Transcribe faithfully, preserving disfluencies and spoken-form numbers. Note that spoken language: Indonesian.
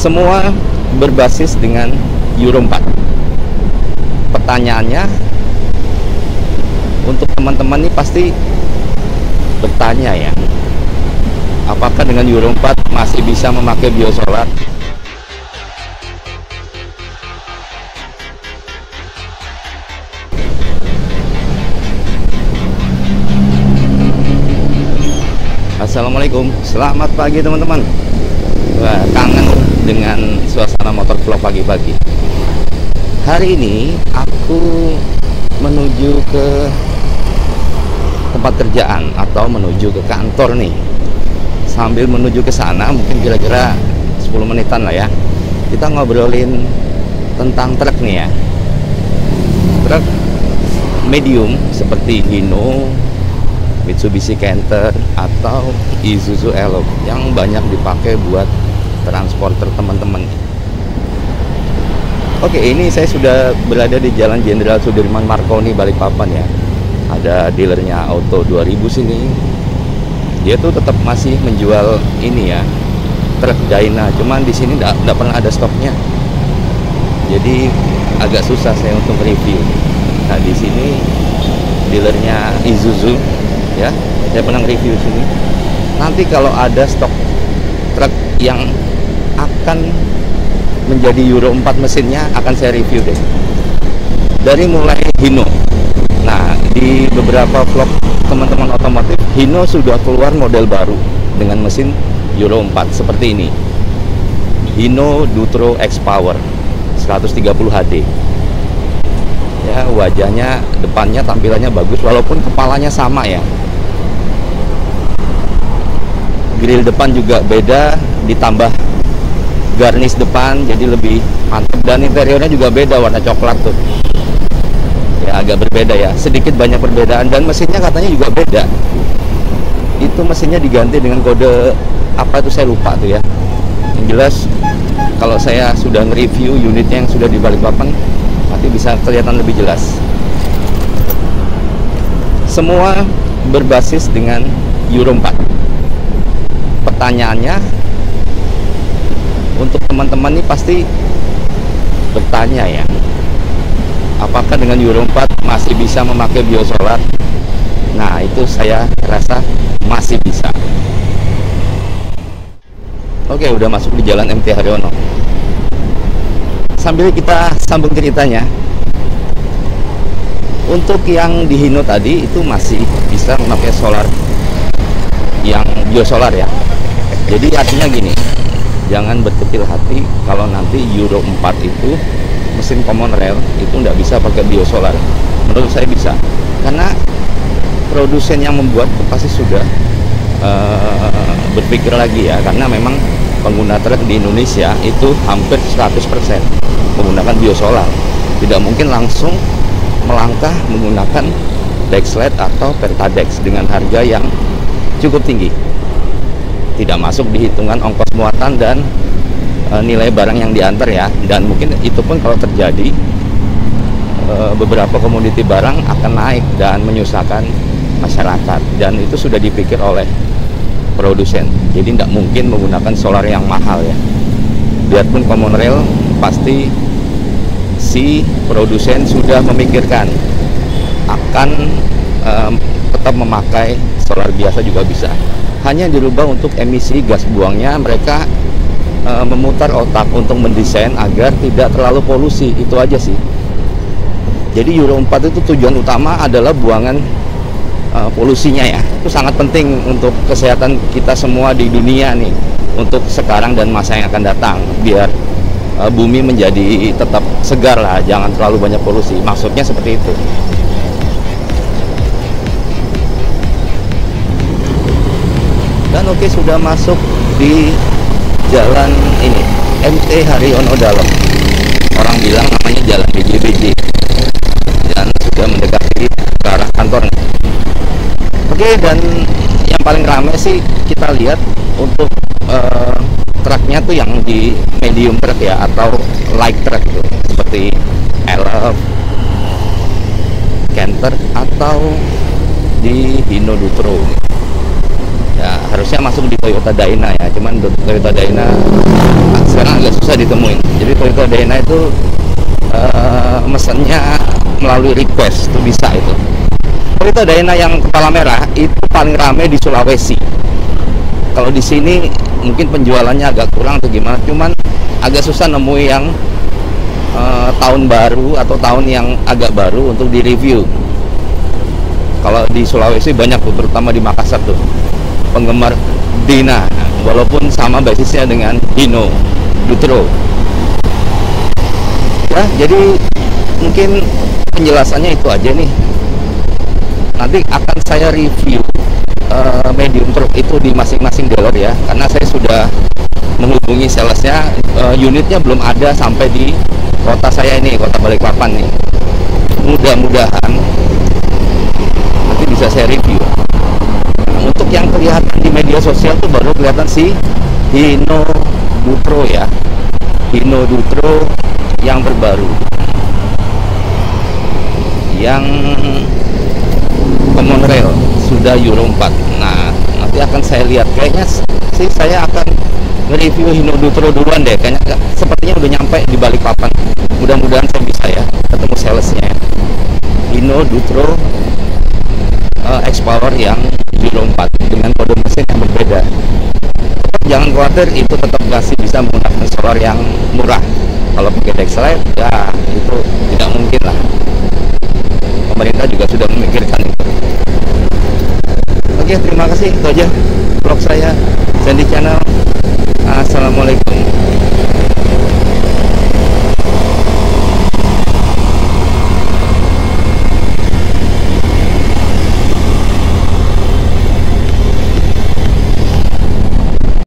Semua berbasis dengan Euro empat. Pertanyaannya, untuk teman-teman ini pasti bertanya ya, apakah dengan Euro empat masih bisa memakai biosolar? Assalamualaikum, selamat pagi teman-teman. Wah, kangen dengan suasana motor vlog pagi-pagi. Hari ini aku menuju ke tempat kerjaan atau menuju ke kantor nih. Sambil menuju ke sana mungkin kira-kira sepuluh menitan lah ya, kita ngobrolin tentang truk nih ya. Truk medium seperti Hino, Mitsubishi Canter atau Isuzu Elok yang banyak dipakai buat transporter teman-teman. Oke, ini saya sudah berada di Jalan Jenderal Sudirman Marconi, Balikpapan ya. Ada dealernya Auto dua ribu sini. Dia tuh tetap masih menjual ini ya, truk Dyna. Cuman di sini tidak pernah ada stoknya. Jadi agak susah saya untuk review. Nah, di sini dealernya Isuzu ya. Saya pernah review sini. Nanti kalau ada stok truk yang akan menjadi Euro empat mesinnya akan saya review deh. Dari mulai Hino. Nah, di beberapa vlog teman-teman otomotif, Hino sudah keluar model baru dengan mesin Euro empat seperti ini. Hino Dutro X-Power seratus tiga puluh H D. Ya, wajahnya, depannya tampilannya bagus walaupun kepalanya sama ya. Grill depan juga beda, ditambah garnish depan jadi lebih mantap, dan interiornya juga beda, warna coklat tuh ya, agak berbeda ya, sedikit banyak perbedaan. Dan mesinnya katanya juga beda, itu mesinnya diganti dengan kode apa itu saya lupa tuh ya. Yang jelas kalau saya sudah nge-review unitnya yang sudah di Balikpapan nanti bisa kelihatan lebih jelas. Semua berbasis dengan Euro empat. Pertanyaannya, untuk teman-teman ini pasti bertanya ya, apakah dengan Euro empat masih bisa memakai biosolar? Nah, itu saya rasa masih bisa. Oke, udah masuk di Jalan M T Haryono. Sambil kita sambung ceritanya, untuk yang di Hino tadi itu masih bisa memakai solar, yang biosolar ya. Jadi artinya gini, jangan berkecil hati kalau nanti Euro empat itu mesin common rail itu nggak bisa pakai biosolar. Menurut saya bisa, karena produsen yang membuat pasti sudah uh, berpikir lagi ya, karena memang pengguna truk di Indonesia itu hampir seratus persen menggunakan biosolar. Tidak mungkin langsung melangkah menggunakan Dexlet atau Pertadex dengan harga yang cukup tinggi. Tidak masuk di hitungan ongkos muatan dan e, nilai barang yang diantar ya. Dan mungkin itu pun kalau terjadi, e, beberapa komoditi barang akan naik dan menyusahkan masyarakat, dan itu sudah dipikir oleh produsen. Jadi tidak mungkin menggunakan solar yang mahal ya. Biarpun common rail, pasti si produsen sudah memikirkan akan e, tetap memakai solar biasa juga bisa. Hanya dirubah untuk emisi gas buangnya, mereka e, memutar otak untuk mendesain agar tidak terlalu polusi, itu aja sih. Jadi Euro empat itu tujuan utama adalah buangan e, polusinya ya. Itu sangat penting untuk kesehatan kita semua di dunia nih, untuk sekarang dan masa yang akan datang, biar e, bumi menjadi tetap segar lah, jangan terlalu banyak polusi. Maksudnya seperti itu. Dan oke, sudah masuk di jalan ini, M T Haryono Dalam. Orang bilang namanya jalan B J B J. Dan sudah mendekati ke arah kantornya. Oke, dan yang paling ramai sih kita lihat untuk uh, truknya tuh yang di medium truck ya, atau light truck gitu, seperti Elf, Canter atau di Hino Dutro. Ya, harusnya masuk di Toyota Dyna ya, cuman Toyota Dyna sekarang agak susah bisa ditemuin. Jadi Toyota Dyna itu uh, mesennya melalui request, itu bisa itu. Toyota Dyna yang kepala merah itu paling rame di Sulawesi. Kalau di sini mungkin penjualannya agak kurang atau gimana, cuman agak susah nemu yang uh, tahun baru atau tahun yang agak baru untuk di-review. Kalau di Sulawesi banyak tuh, terutama di Makassar tuh, penggemar Dyna, walaupun sama basisnya dengan Hino Dutro. Ya, jadi mungkin penjelasannya itu aja nih. Nanti akan saya review uh, medium truk itu di masing-masing dealer ya, karena saya sudah menghubungi salesnya. Uh, unitnya belum ada sampai di kota saya ini, kota Balikpapan nih. Mudah-mudahan nanti bisa saya review. Untuk yang kelihatan di media sosial tuh baru kelihatan si Hino Dutro ya, Hino Dutro yang terbaru, yang Common Rail sudah Euro empat. Nah, nanti akan saya lihat, kayaknya sih saya akan nge-review Hino Dutro duluan deh, kayaknya sepertinya udah nyampe di Balikpapan. Mudah-mudahan saya bisa ya ketemu salesnya. Hino Dutro uh, Explorer yang Euro empat dengan kode mesin yang berbeda. Jangan khawatir, itu tetap masih bisa menggunakan solar yang murah. Kalau pakai Dexlite ya itu tidak mungkin lah. Pemerintah juga sudah memikirkan itu. Oke, terima kasih, itu aja vlog saya, Sandy Channel. Assalamualaikum.